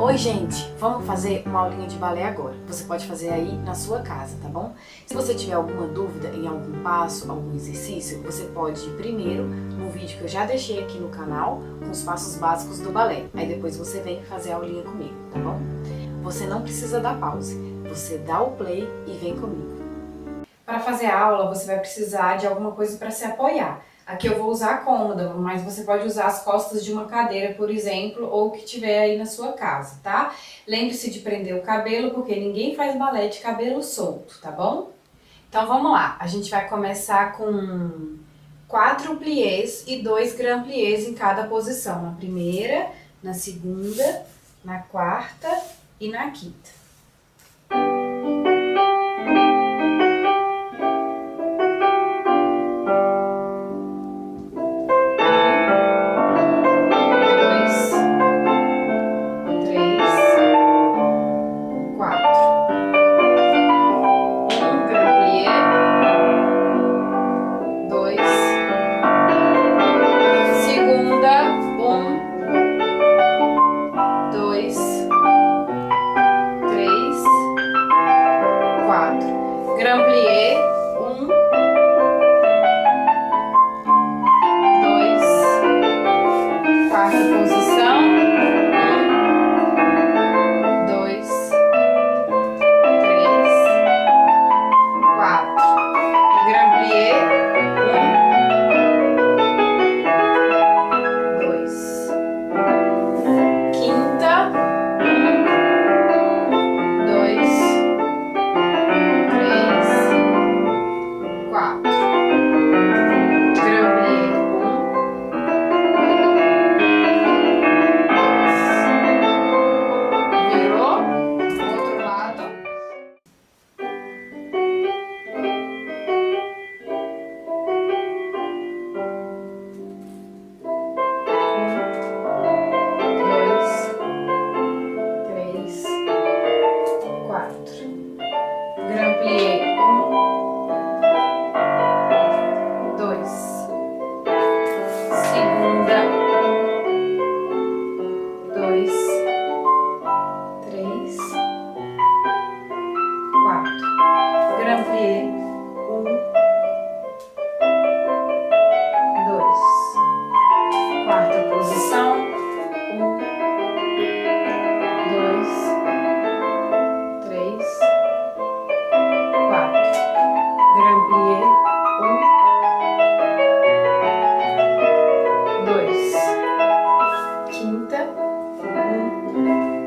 Oi, gente! Vamos fazer uma aulinha de balé agora. Você pode fazer aí na sua casa, tá bom? Se você tiver alguma dúvida em algum passo, algum exercício, você pode ir primeiro no vídeo que eu já deixei aqui no canal, com os passos básicos do balé. Aí depois você vem fazer a aulinha comigo, tá bom? Você não precisa dar pause, você dá o play e vem comigo. Para fazer a aula, você vai precisar de alguma coisa para se apoiar. Aqui eu vou usar a cômoda, mas você pode usar as costas de uma cadeira, por exemplo, ou o que tiver aí na sua casa, tá? Lembre-se de prender o cabelo, porque ninguém faz balé de cabelo solto, tá bom? Então vamos lá, a gente vai começar com 4 pliés e 2 grand pliés em cada posição. Na primeira, na segunda, na quarta e na quinta. Grand plié, 1, 2, quarta posição, 1, 2, 3, 4. Grand plié, 1, 2. Quinta, 1, 2, Grand plié, 1, 2, quarta posição, 1, 2, 3, 4. Grand plié, 1, 2. Quinta, 1,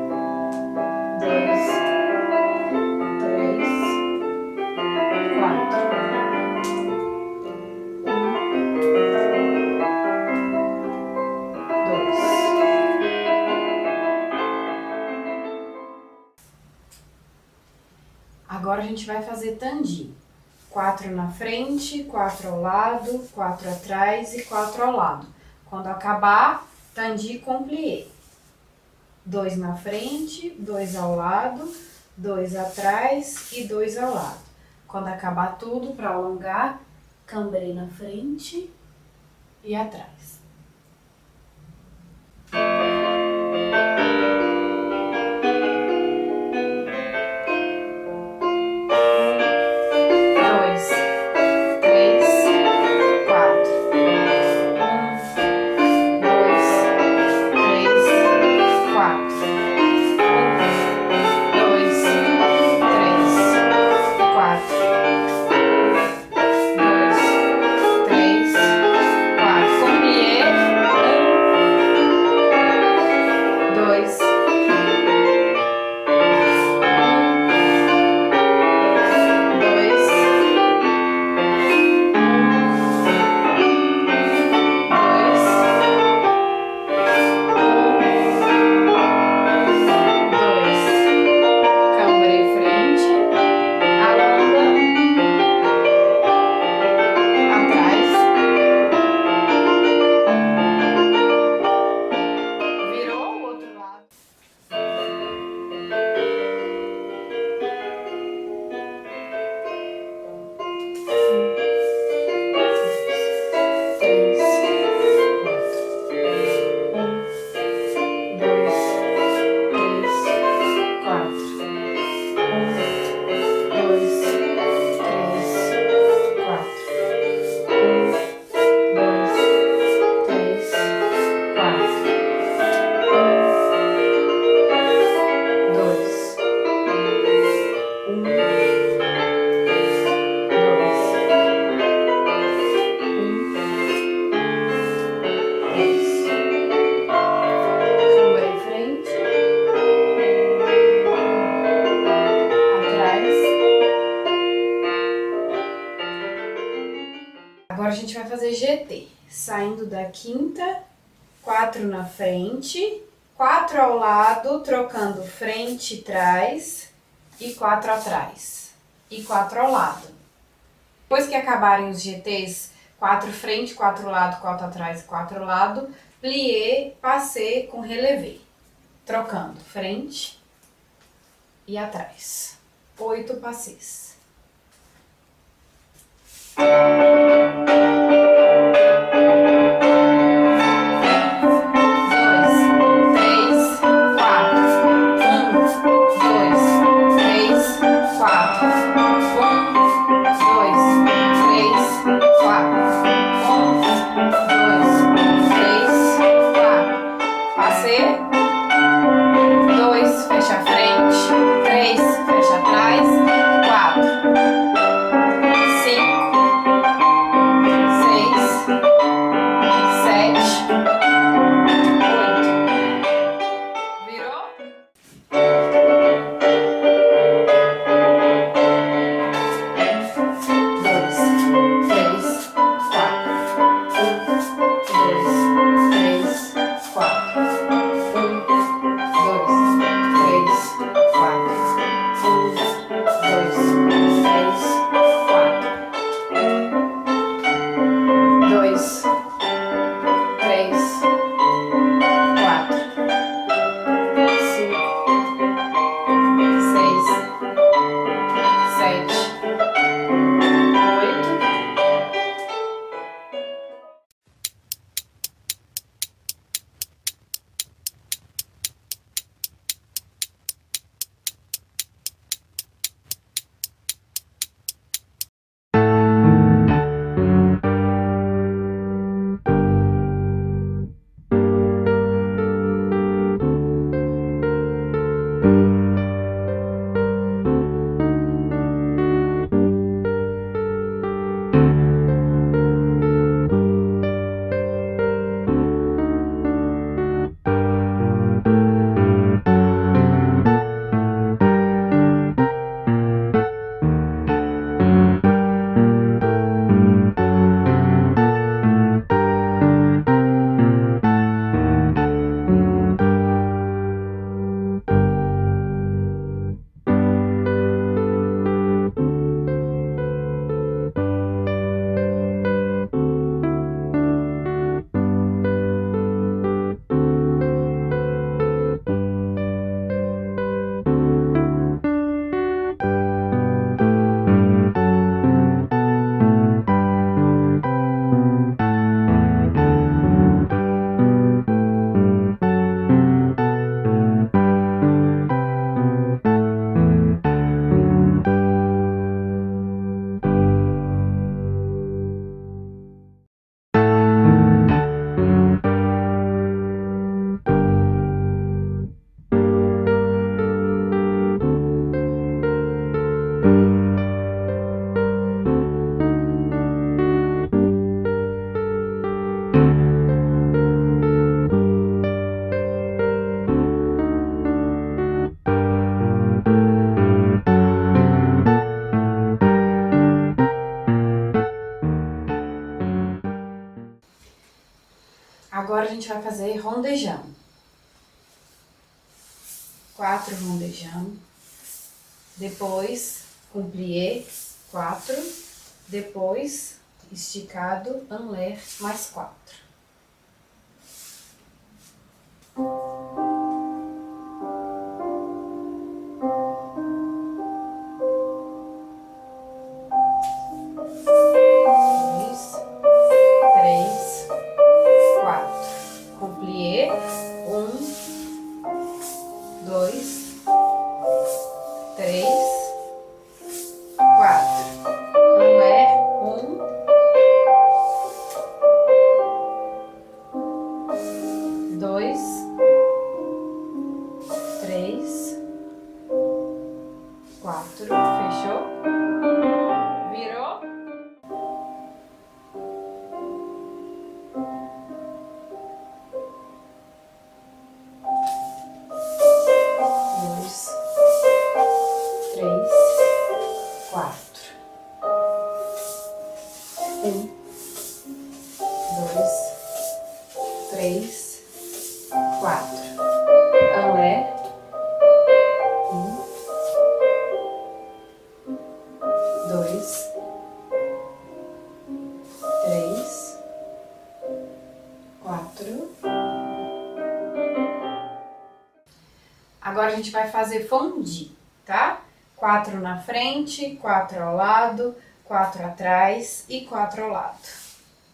2, 3, 4. 1, 2. Agora a gente vai fazer tandi. 4 na frente, 4 ao lado, 4 atrás e 4 ao lado. Quando acabar, tandi com plié. 2 na frente, 2 ao lado, 2 atrás e 2 ao lado. Quando acabar tudo, para alongar, cambré na frente e atrás. Agora a gente vai fazer GT, saindo da quinta, 4 na frente, 4 ao lado, trocando frente e trás, e 4 atrás, e 4 ao lado. Depois que acabarem os GTs, 4 frente, 4 lado, 4 atrás e 4 ao lado, plié, passé com relevé, trocando frente e atrás. 8 passés. Agora a gente vai fazer rondejão. 4 rondejão, depois com plié, 4, depois esticado, en l'air, mais 4. Fechou? Virou? Quatro. 1, 3, 4. Alé. 1, 2, 3, 4. Agora a gente vai fazer fondue, tá? 4 na frente, 4 ao lado, 4 atrás e 4 ao lado.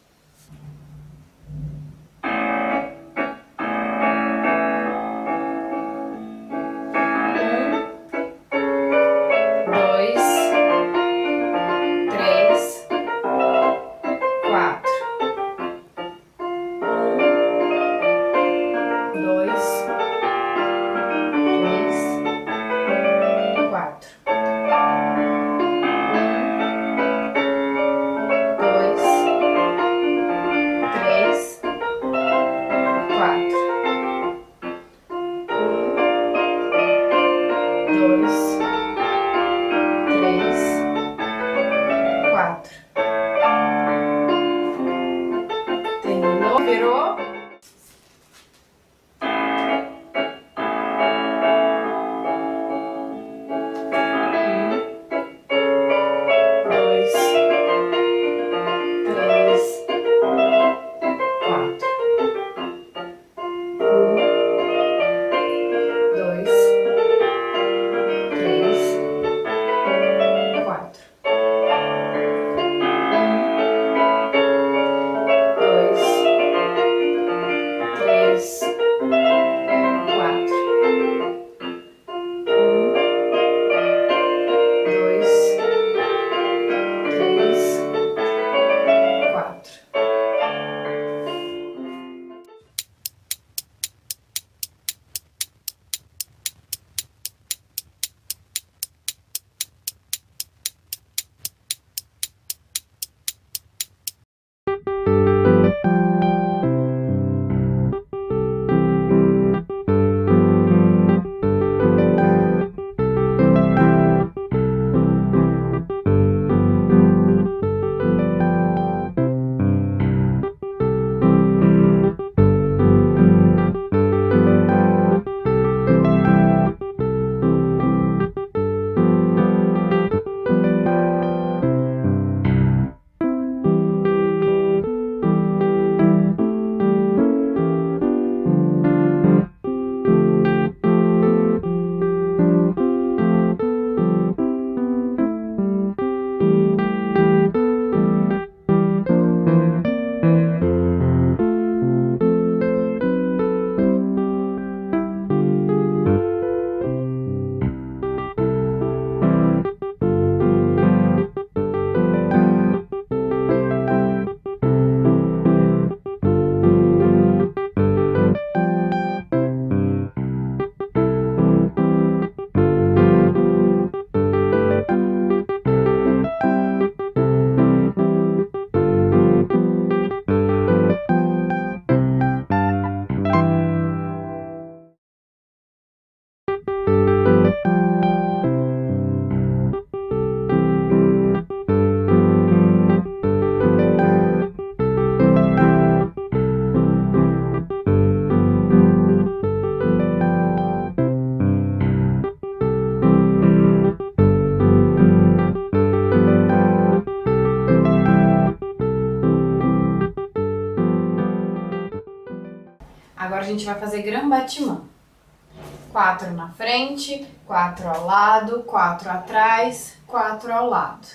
Terminou, virou. Agora a gente vai fazer grand battement. 4 na frente, 4 ao lado, 4 atrás, 4 ao lado.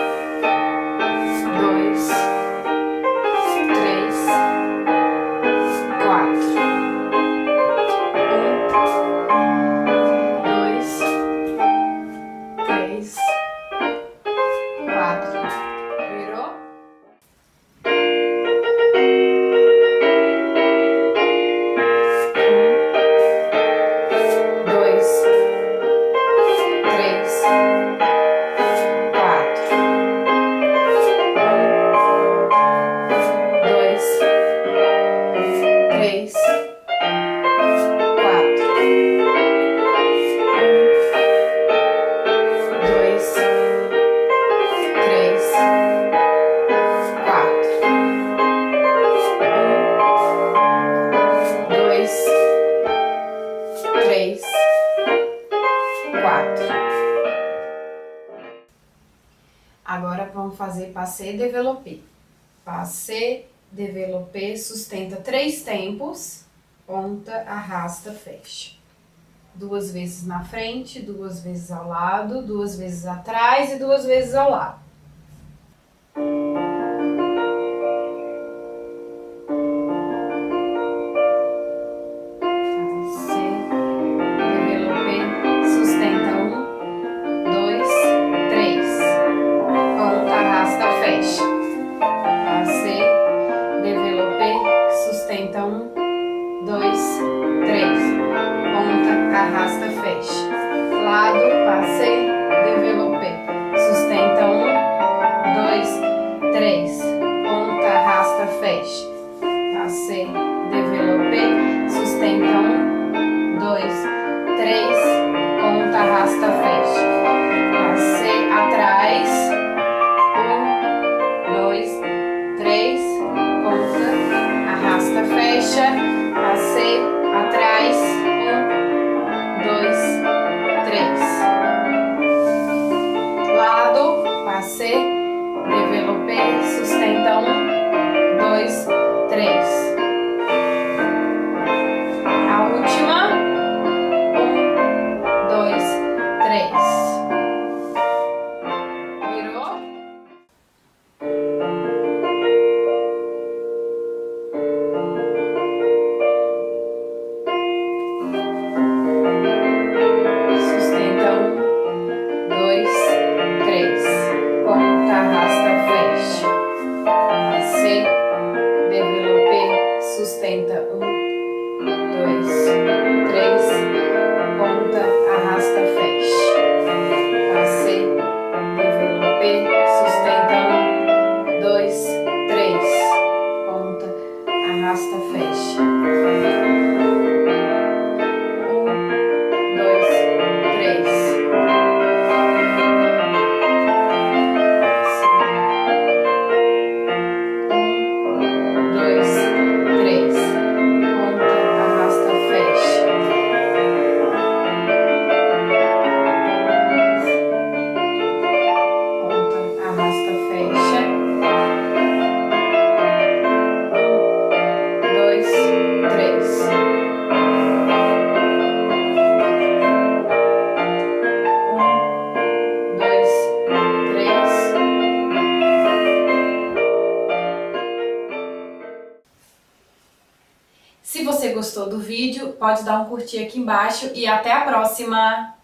4, fazer passé développé. Passé développé, sustenta 3 tempos, ponta, arrasta, fecha. 2 vezes na frente, 2 vezes ao lado, 2 vezes atrás e 2 vezes ao lado. Sustenta 1, 2, 3, ponta, arrasta, fecha. Lado, passé, développé. Sustenta 1, 2, 3, ponta, arrasta, fecha. Passé, développé. Sustenta 1, 2, 3, ponta, arrasta, fecha. Passé, atrás. 1, 2, 3, ponta, arrasta, fecha, passé, atrás, 1, 2, 3. Lado, passé, développé, sustenta 1, 2, 3. A última, 1, 2, 3. Virou? Sustenta 1, 2, 3, ponta, arrasta, fecha. Passé, développé, sustenta 1, 2, 3, ponta, arrasta, fecha. 1, 2, 3. Se você gostou do vídeo, pode dar um curtir aqui embaixo e até a próxima!